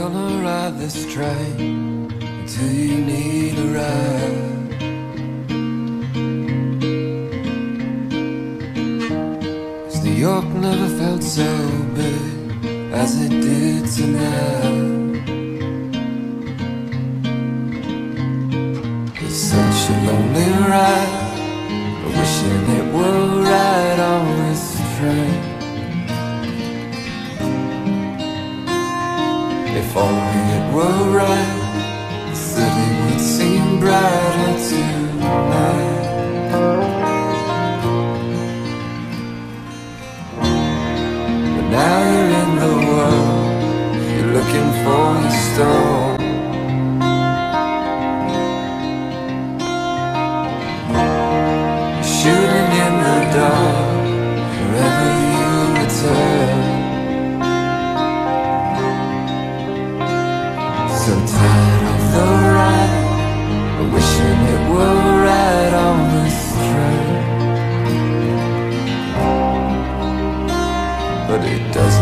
gonna ride this train until you need a ride. 'Cause New York never felt so big as it did tonight. It's such a lonely ride, wishing it were right on this train. If only it were right, the city would seem brighter tonight. But now you're in the world, you're looking for your storm. You're shooting in the dark, wherever you return. So tired of the ride, wishing it were right on this train. But it doesn't